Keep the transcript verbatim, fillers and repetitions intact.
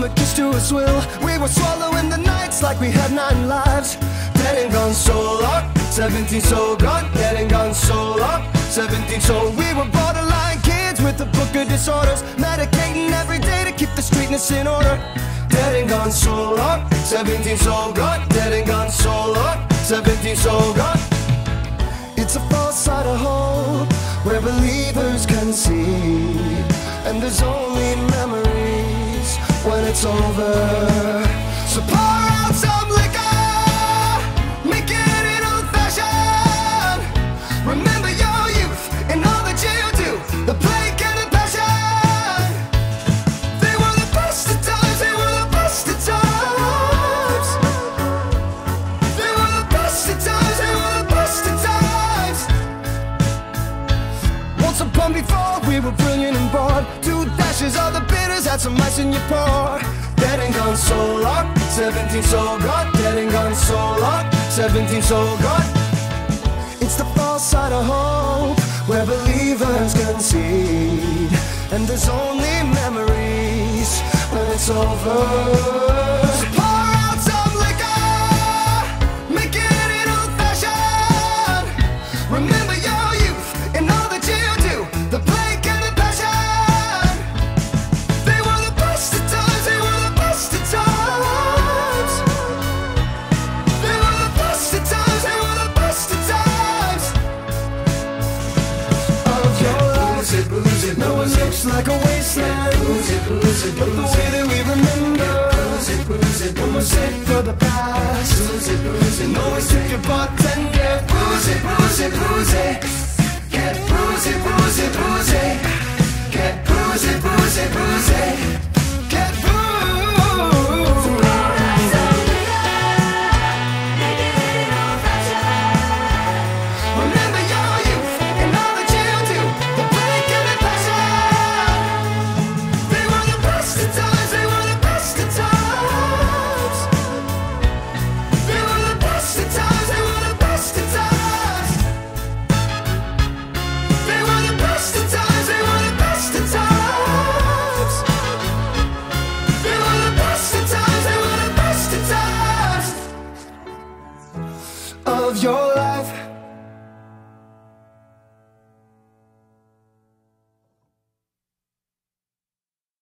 from a kiss to a swill. We were swallowing the nights like we had nine lives. Dead and gone so long, seventeen so gone. Dead and gone so long, seventeen so. We were borderline kids with a book of disorders, medicating every day to keep the streetness in order. Dead and gone so long, seventeen so gone. Dead and gone so long, seventeen so gone. It's a false side of hope where believers concede, and there's only memories when it's over. So pour out some liquor, make it an old fashioned. Remember your youth and all that you do, the plague and the passion. They were the best of times, they were the best of times. They were the best of times, they were the best of times. Once upon before we were brilliant and bored. Two dashes of the bitters, had some ice in your pour. Dead and gone so long, seventeen so gone. Dead and gone so long, seventeen so gone. It's the false side of hope where believers concede, and there's only memories when it's over. So pour out some liquor, make it an old fashioned. Remember your youth and all that you do, the plague and the passion. They were the best of times, they were the best of times. They were the best of times, they were the best of times. Of your life, booze it, no one looks like a wasteland. Booze it, booze it, but the way that we remember. Booze it, booze it, when we're sick for the past. Booze it, booze it, always took your bartender. Booze it, booze it, booze it. Get boozy, boozy, boozy. Get boozy, boozy, boozy. Get boozy.